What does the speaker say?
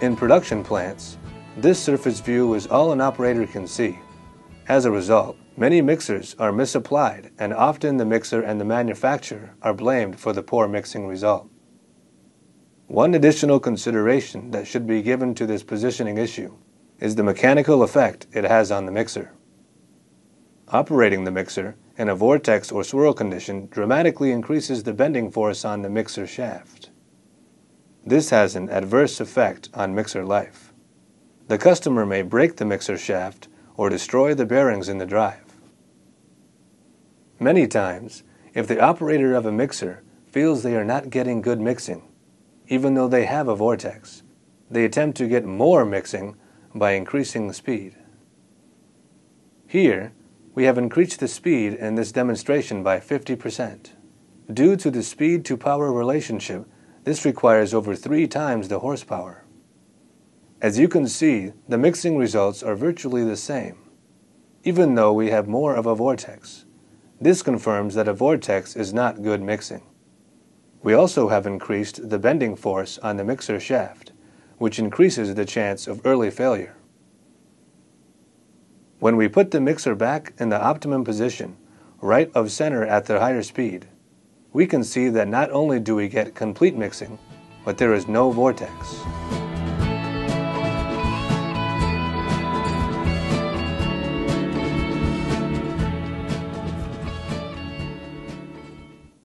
In production plants, this surface view is all an operator can see. As a result, many mixers are misapplied, and often the mixer and the manufacturer are blamed for the poor mixing result. One additional consideration that should be given to this positioning issue is the mechanical effect it has on the mixer. Operating the mixer in a vortex or swirl condition dramatically increases the bending force on the mixer shaft. This has an adverse effect on mixer life. The customer may break the mixer shaft or destroy the bearings in the drive. Many times, if the operator of a mixer feels they are not getting good mixing, even though they have a vortex, they attempt to get more mixing by increasing the speed. Here, we have increased the speed in this demonstration by 50%. Due to the speed-to-power relationship, this requires over 3 times the horsepower. As you can see, the mixing results are virtually the same, even though we have more of a vortex. This confirms that a vortex is not good mixing. We also have increased the bending force on the mixer shaft, which increases the chance of early failure. When we put the mixer back in the optimum position, right of center at the higher speed, we can see that not only do we get complete mixing, but there is no vortex.